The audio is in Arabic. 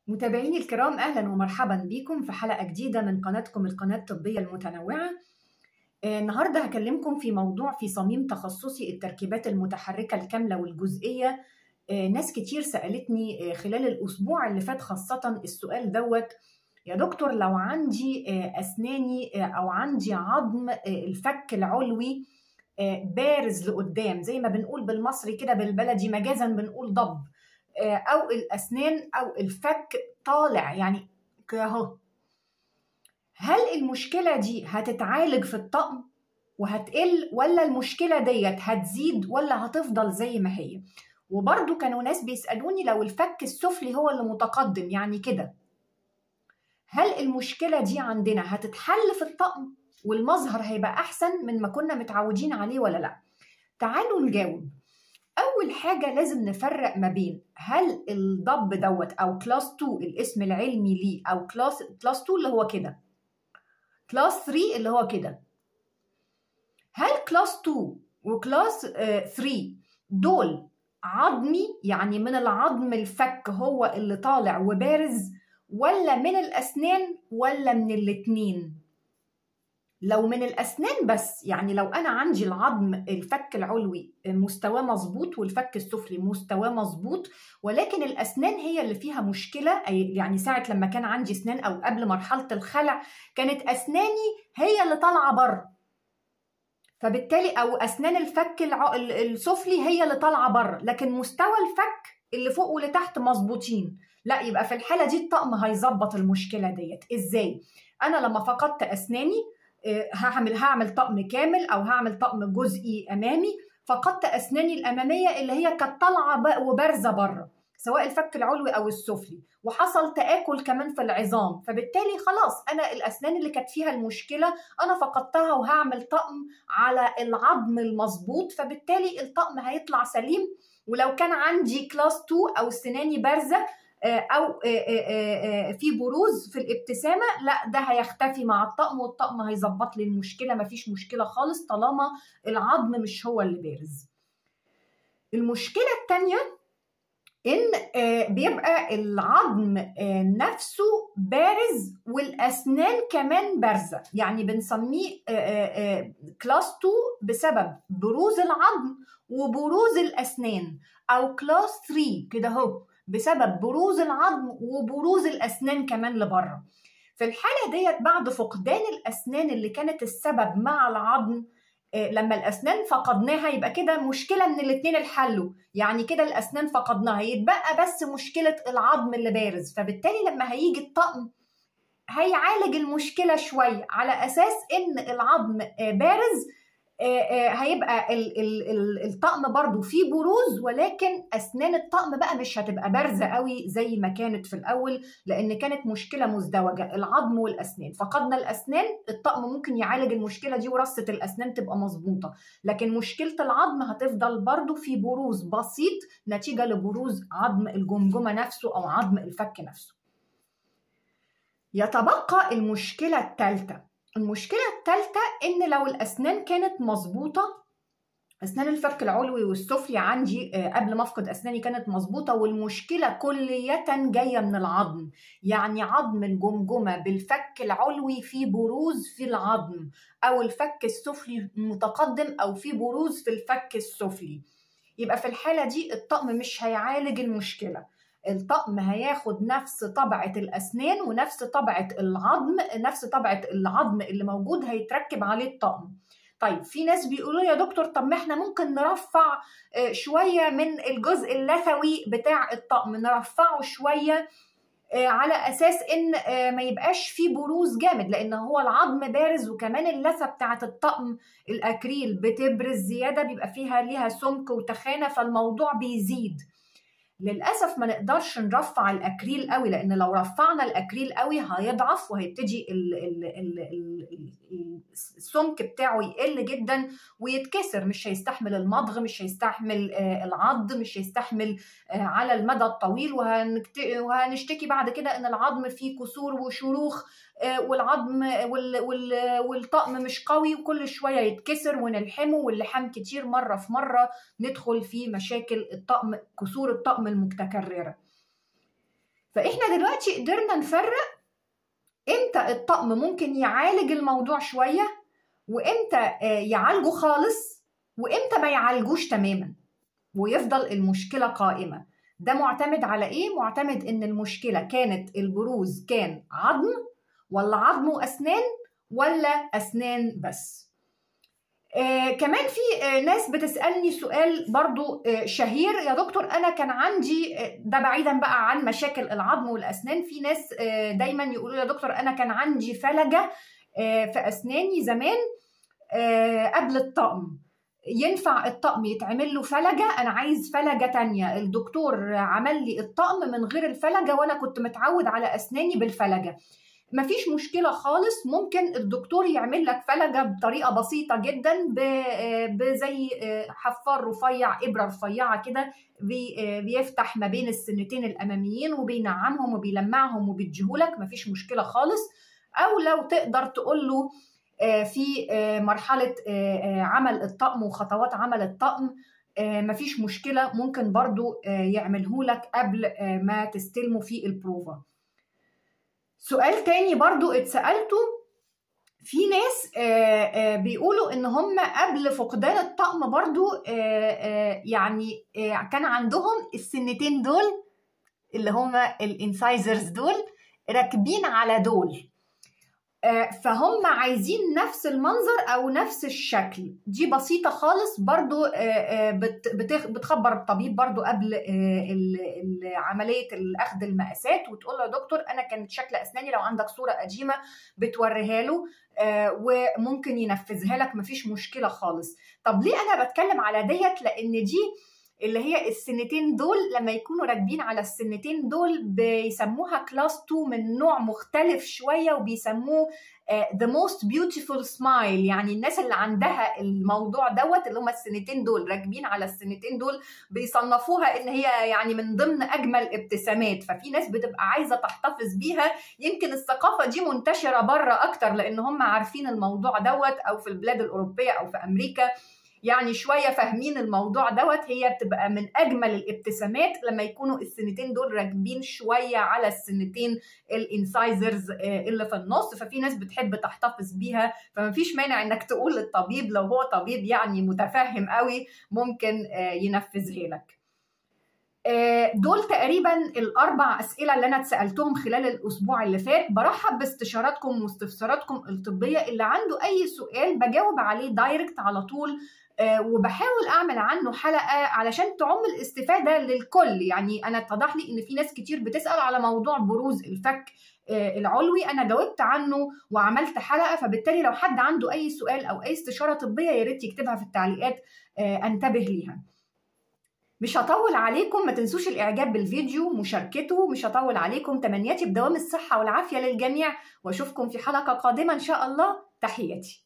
متابعيني الكرام، أهلا ومرحبا بكم في حلقة جديدة من قناتكم القناة الطبية المتنوعة. النهاردة هكلمكم في موضوع في صميم تخصصي التركيبات المتحركة الكاملة والجزئية. ناس كتير سألتني خلال الأسبوع اللي فات خاصة السؤال دوت: يا دكتور، لو عندي أسناني أو عندي عظم الفك العلوي بارز لقدام، زي ما بنقول بالمصري كده بالبلدي مجازا بنقول ضب، او الاسنان او الفك طالع يعني كده، هل المشكله دي هتتعالج في الطقم وهتقل، ولا المشكله ديت هتزيد ولا هتفضل زي ما هي؟ وبرضو كانوا ناس بيسالوني لو الفك السفلي هو اللي متقدم يعني كده، هل المشكله دي عندنا هتتحل في الطقم والمظهر هيبقى احسن من ما كنا متعودين عليه ولا لا؟ تعالوا نجاوب. أول حاجة لازم نفرق ما بين هل الضب دوت أو كلاس 2 الاسم العلمي ليه، أو كلاس 2 اللي هو كده، كلاس 3 اللي هو كده. هل كلاس 2 وكلاس 3 دول عظمي، يعني من العظم الفك هو اللي طالع وبارز، ولا من الأسنان، ولا من الاتنين؟ لو من الأسنان بس، يعني لو أنا عندي العظم الفك العلوي مستواه مظبوط والفك السفلي مستواه مظبوط، ولكن الأسنان هي اللي فيها مشكلة، يعني ساعة لما كان عندي أسنان أو قبل مرحلة الخلع كانت أسناني هي اللي طالعة بره، فبالتالي أو أسنان الفك السفلي هي اللي طالعة بره، لكن مستوى الفك اللي فوق واللي تحت مظبوطين، لا، يبقى في الحالة دي الطقم هيظبط المشكلة ديت. إزاي؟ أنا لما فقدت أسناني هعمل طقم كامل او هعمل طقم جزئي امامي، فقدت اسناني الاماميه اللي هي كانت طالعه وبارزه بره، سواء الفك العلوي او السفلي، وحصل تآكل كمان في العظام، فبالتالي خلاص انا الاسنان اللي كانت فيها المشكله انا فقدتها وهعمل طقم على العظم المظبوط، فبالتالي الطقم هيطلع سليم. ولو كان عندي كلاس 2 او سناني بارزه او في بروز في الابتسامه، لا، ده هيختفي مع الطقم والطقم هيظبط لي المشكله، مفيش مشكله خالص طالما العظم مش هو اللي بارز. المشكله الثانيه ان بيبقى العظم نفسه بارز والاسنان كمان بارزه، يعني بنسميه كلاس 2 بسبب بروز العظم وبروز الاسنان، او كلاس 3 كده اهو بسبب بروز العظم وبروز الاسنان كمان لبره. في الحاله ديت بعد فقدان الاسنان اللي كانت السبب مع العظم، لما الاسنان فقدناها يبقى كده مشكله من الاثنين الحلوا، يعني كده الاسنان فقدناها يتبقى بس مشكله العظم اللي بارز، فبالتالي لما هيجي الطقم هيعالج المشكله شويه على اساس ان العظم بارز، هيبقى الطقم برضو فيه بروز، ولكن اسنان الطقم بقى مش هتبقى بارزه قوي زي ما كانت في الاول، لان كانت مشكله مزدوجه العظم والاسنان. فقدنا الاسنان، الطقم ممكن يعالج المشكله دي ورصه الاسنان تبقى مظبوطه، لكن مشكله العظم هتفضل برضو في بروز بسيط نتيجه لبروز عظم الجمجمه نفسه او عظم الفك نفسه. يتبقى المشكله الثالثه. المشكلة الثالثة إن لو الأسنان كانت مظبوطة، أسنان الفك العلوي والسفلي عندي قبل ما أفقد أسناني كانت مظبوطة، والمشكلة كلية جاية من العظم، يعني عظم الجمجمة بالفك العلوي في بروز في العظم، أو الفك السفلي متقدم أو في بروز في الفك السفلي، يبقى في الحالة دي الطقم مش هيعالج المشكلة، الطقم هياخد نفس طبعة الأسنان ونفس طبعة العظم، نفس طبعة العظم اللي موجود هيتركب عليه الطقم. طيب في ناس بيقولوا يا دكتور، طب ما احنا ممكن نرفع شوية من الجزء اللثوي بتاع الطقم، نرفعه شوية على أساس إن ما يبقاش فيه بروز جامد، لأن هو العظم بارز وكمان اللثة بتاعة الطقم الأكريل بتبرز زيادة، بيبقى فيها ليها سمك وتخانة، فالموضوع بيزيد. للأسف ما نقدرش نرفع الأكريل قوي، لأن لو رفعنا الأكريل قوي هيضعف وهيبتدي السمك بتاعه يقل جدا ويتكسر، مش هيستحمل المضغ، مش هيستحمل العض، مش هيستحمل على المدى الطويل، وهنشتكي بعد كده ان العظم فيه كسور وشروخ، والعظم والطقم مش قوي، وكل شويه يتكسر ونلحمه، واللحام كتير مره في مره ندخل في مشاكل الطقم، كسور الطقم المتكرره. فاحنا دلوقتي قدرنا نفرق امتى الطقم ممكن يعالج الموضوع شوية، وامتى يعالجه خالص، وامتى ما يعالجوش تماما ويفضل المشكلة قائمة. ده معتمد على ايه؟ معتمد ان المشكلة كانت البروز كان عظم، ولا عظم واسنان، ولا اسنان بس. كمان في ناس بتسألني سؤال برضو شهير: يا دكتور أنا كان عندي، ده بعيدا بقى عن مشاكل العظم والأسنان، في ناس دايما يقولوا يا دكتور أنا كان عندي فلجة في أسناني زمان قبل الطقم، ينفع الطقم يتعمل له فلجة؟ أنا عايز فلجة تانية، الدكتور عمل لي الطقم من غير الفلجة وأنا كنت متعود على أسناني بالفلجة. مفيش مشكلة خالص، ممكن الدكتور يعمل لك فلجة بطريقة بسيطة جدا، بزي حفار رفيع، إبرة رفيعة كده بيفتح ما بين السنتين الأماميين وبينعمهم وبيلمعهم وبيديهولك، مفيش مشكلة خالص. أو لو تقدر تقول له في مرحلة عمل الطقم وخطوات عمل الطقم، مفيش مشكلة، ممكن برضو يعملهولك قبل ما تستلمه في البروفا. سؤال تاني برضو اتسألته: في ناس بيقولوا ان هم قبل فقدان الطقم برضو يعني كان عندهم السنتين دول اللي هم الانسايزرز دول راكبين على دول، فهم عايزين نفس المنظر او نفس الشكل. دي بسيطة خالص برضو، بتخبر الطبيب برضو قبل عملية اخذ المقاسات وتقول له يا دكتور انا كانت شكل اسناني، لو عندك صورة قديمة بتوريها له وممكن ينفذها لك، مفيش مشكلة خالص. طب ليه انا بتكلم على ديت؟ لان دي اللي هي السنتين دول لما يكونوا راكبين على السنتين دول بيسموها كلاس 2 من نوع مختلف شوية، وبيسموه the most beautiful smile. يعني الناس اللي عندها الموضوع دوت اللي هم السنتين دول راكبين على السنتين دول بيصنفوها ان هي يعني من ضمن اجمل ابتسامات. ففي ناس بتبقى عايزة تحتفظ بيها، يمكن الثقافة دي منتشرة بره اكتر لان هم عارفين الموضوع دوت، او في البلاد الاوروبية او في امريكا يعني شوية فاهمين الموضوع دوت. هي بتبقى من أجمل الابتسامات لما يكونوا السنتين دول راكبين شوية على السنتين الانسايزرز اللي في النص. ففي ناس بتحب تحتفظ بيها، فمفيش مانع انك تقول للطبيب لو هو طبيب يعني متفهم قوي ممكن ينفذها لك. دول تقريبا الأربع أسئلة اللي أنا اتسألتهم خلال الأسبوع اللي فات. برحب باستشاراتكم واستفساراتكم الطبية، اللي عنده أي سؤال بجاوب عليه دايركت على طول، وبحاول أعمل عنه حلقة علشان تعم الاستفادة للكل. يعني أنا اتضح لي إن في ناس كتير بتسأل على موضوع بروز الفك العلوي، أنا جاوبت عنه وعملت حلقة، فبالتالي لو حد عنده أي سؤال أو أي استشارة طبية يا ريت يكتبها في التعليقات أنتبه ليها. مش هطول عليكم، ما تنسوش الإعجاب بالفيديو، مشاركته. مش هطول عليكم، تمنياتي بدوام الصحة والعافية للجميع، وأشوفكم في حلقة قادمة إن شاء الله. تحياتي.